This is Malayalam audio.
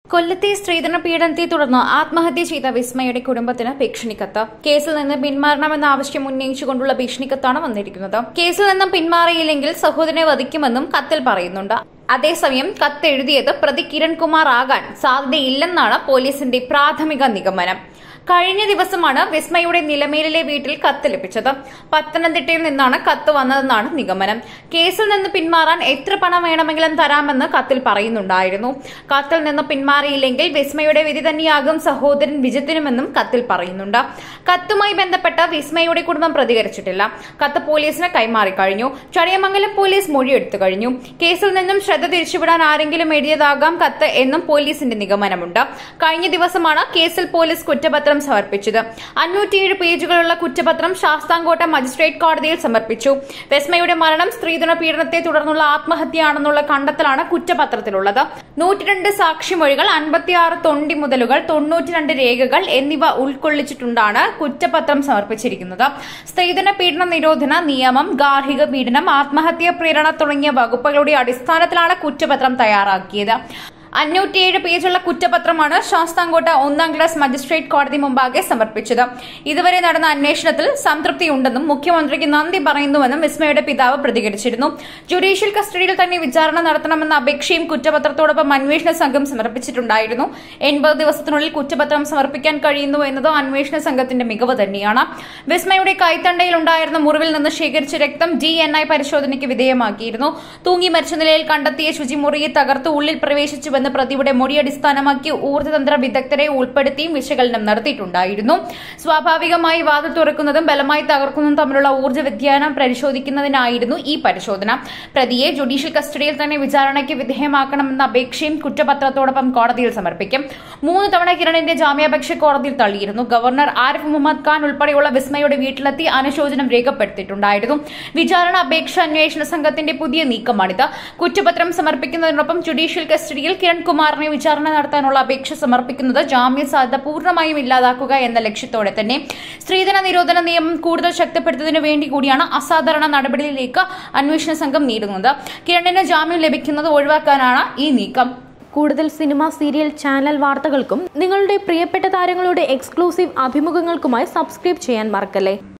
കൊല്ലത്തെ സ്ത്രീധന പീഡനത്തെ തുടർന്ന് ആത്മഹത്യ ചെയ്ത വിസ്മയുടെ കുടുംബത്തിന് ഭീഷണിക്കത്ത്. കേസിൽ നിന്ന് പിന്മാറണമെന്ന ആവശ്യം ഉന്നയിച്ചുകൊണ്ടുള്ള ഭീഷണിക്കത്താണ് വന്നിരിക്കുന്നത്. കേസിൽ നിന്നും പിന്മാറിയില്ലെങ്കിൽ സഹോദരനെ വധിക്കുമെന്നും കത്തിൽ പറയുന്നുണ്ട്. അതേസമയം കത്തെഴുതിയത് പ്രതി കിരൺ കുമാർ ആകാൻ സാധ്യതയില്ലെന്നാണ് പോലീസിന്റെ പ്രാഥമിക നിഗമനം. കഴിഞ്ഞ ദിവസമാണ് വിസ്മയുടെ നിലമേലിലെ വീട്ടിൽ കത്ത് ലഭിച്ചത്. പത്തനംതിട്ടയിൽ നിന്നാണ് കത്ത് വന്നതെന്നാണ് നിഗമനം. കേസിൽ നിന്ന് പിന്മാറാൻ എത്ര പണം വേണമെങ്കിലും തരാമെന്ന് കത്തിൽ പറയുന്നുണ്ടായിരുന്നു. കത്തിൽ നിന്ന് പിന്മാറിയില്ലെങ്കിൽ വിസ്മയുടെ വിധി തന്നെയാകും സഹോദരൻ വിജിത്തിനുമെന്നും കത്തിൽ പറയുന്നുണ്ട്. കത്തുമായി ബന്ധപ്പെട്ട വിസ്മയുടെ കുടുംബം പ്രതികരിച്ചിട്ടില്ല. കത്ത് പോലീസിന് കൈമാറിക്കഴിഞ്ഞു. ചടയമംഗലം പോലീസ് മൊഴിയെടുത്തു കഴിഞ്ഞു. കേസിൽ നിന്നും ശ്രദ്ധ തിരിച്ചുവിടാൻ ആരെങ്കിലും എഴുതിയതാകാം കത്ത് എന്നും പോലീസിന്റെ നിഗമനമുണ്ട്. കഴിഞ്ഞ ദിവസമാണ് കേസിൽ പോലീസ് കുറ്റപത്രം സമർപ്പിച്ചത്. 507 പേജുകളുള്ള കുറ്റപത്രം ശാസ്താംകോട്ട മജിസ്ട്രേറ്റ് കോടതിയിൽ സമർപ്പിച്ചു. വിസ്മയുടെ മരണം സ്ത്രീധന പീഡനത്തെ തുടർന്നുള്ള ആത്മഹത്യയാണെന്നുള്ള കണ്ടെത്തലാണ് കുറ്റപത്രത്തിലുള്ളത്. 102 സാക്ഷിമൊഴികൾ, 56 തൊണ്ടി മുതലുകൾ, 92 രേഖകൾ എന്നിവ ഉൾക്കൊള്ളിച്ചിട്ടുണ്ടാണ് കുറ്റപത്രം സമർപ്പിച്ചിരിക്കുന്നത്. സ്ത്രീധന പീഡന നിരോധന നിയമം, ഗാർഹിക പീഡനം, ആത്മഹത്യാ പ്രേരണ തുടങ്ങിയ വകുപ്പുകളുടെ അടിസ്ഥാനത്തിലാണ് കുറ്റപത്രം തയ്യാറാക്കിയത്. 507 പേജുള്ള കുറ്റപത്രമാണ് ശാസ്താംകോട്ട 1ാം ക്ലാസ് മജിസ്ട്രേറ്റ് കോടതി മുമ്പാകെ സമർപ്പിച്ചത്. ഇതുവരെ നടന്ന അന്വേഷണത്തിൽ സംതൃപ്തിയുണ്ടെന്നും മുഖ്യമന്ത്രിക്ക് നന്ദി പറയുന്നുവെന്നും വിസ്മയുടെ പിതാവ് പ്രതികരിച്ചിരുന്നു. ജുഡീഷ്യൽ കസ്റ്റഡിയിൽ തന്നെ വിചാരണ നടത്തണമെന്ന അപേക്ഷയും കുറ്റപത്രത്തോടൊപ്പം അന്വേഷണ സംഘം സമർപ്പിച്ചിട്ടുണ്ടായിരുന്നു. 80 ദിവസത്തിനുള്ളിൽ കുറ്റപത്രം സമർപ്പിക്കാൻ കഴിയുന്നു എന്നത് അന്വേഷണ സംഘത്തിന്റെ മികവ് തന്നെയാണ്. വിസ്മയുടെ കൈത്തണ്ടയിലുണ്ടായിരുന്ന മുറിവിൽ നിന്ന് ശേഖരിച്ച രക്തം DNA പരിശോധനയ്ക്ക് വിധേയമാക്കിയിരുന്നു. തൂങ്ങി മരിച്ച നിലയിൽ കണ്ടെത്തിയ ശുചിമുറിയെ തകർത്ത് ഉള്ളിൽ പ്രവേശിച്ചു പ്രതിയുടെ മൊഴി അടിസ്ഥാനമാക്കി ഊർജ്ജതന്ത്ര വിദഗ്ധരെ ഉൾപ്പെടുത്തിയും വിശകലനം നടത്തിയിട്ടുണ്ടായിരുന്നു. സ്വാഭാവികമായി വാതിൽ തുറക്കുന്നതും ബലമായി തകർക്കുന്നതും തമ്മിലുള്ള ഊർജ്ജ വ്യതിയാനം പരിശോധിക്കുന്നതിനായിരുന്നു ഈ പരിശോധന. പ്രതിയെ ജുഡീഷ്യൽ കസ്റ്റഡിയിൽ തന്നെ വിചാരണയ്ക്ക് വിധേയമാക്കണമെന്ന അപേക്ഷയും കുറ്റപത്രത്തോടൊപ്പം കോടതിയിൽ സമർപ്പിക്കും. 3 തവണ കിരണിന്റെ ജാമ്യാപേക്ഷ കോടതിയിൽ തള്ളിയിരുന്നു. ഗവർണർ ആരിഫ് മുഹമ്മദ് ഖാൻ ഉൾപ്പെടെയുള്ള വിസ്മയുടെ വീട്ടിലെത്തി അനുശോചനം രേഖപ്പെടുത്തിയിട്ടുണ്ടായിരുന്നു. വിചാരണ അപേക്ഷ അന്വേഷണ സംഘത്തിന്റെ പുതിയ നീക്കമാണിത്. കുറ്റപത്രം സമർപ്പിക്കുന്നതിനൊപ്പം ജുഡീഷ്യൽ കസ്റ്റഡിയിൽ കിരൺ കുമാറിനെ വിചാരണ നടത്താനുള്ള അപേക്ഷ സമർപ്പിക്കുന്നത് ജാമ്യ സാധ്യത പൂർണ്ണമായും ഇല്ലാതാക്കുക എന്ന ലക്ഷ്യത്തോടെ തന്നെ. സ്ത്രീധന നിരോധന നിയമം കൂടുതൽ ശക്തിപ്പെടുത്തുന്നതിനു വേണ്ടി കൂടിയാണ് അസാധാരണ നടപടിയിലേക്ക് അന്വേഷണ സംഘം നീങ്ങുന്നത്. കിരണിന് ജാമ്യം ലഭിക്കുന്നത് ഒഴിവാക്കാനാണ് ഈ നീക്കം. കൂടുതൽ സിനിമ, സീരിയൽ, ചാനൽ വാർത്തകൾക്കും നിങ്ങളുടെ പ്രിയപ്പെട്ട താരങ്ങളുടെ എക്സ്ക്ലൂസീവ് അഭിമുഖങ്ങൾക്കുമായി സബ്സ്ക്രൈബ് ചെയ്യാൻ മറക്കല്ലേ.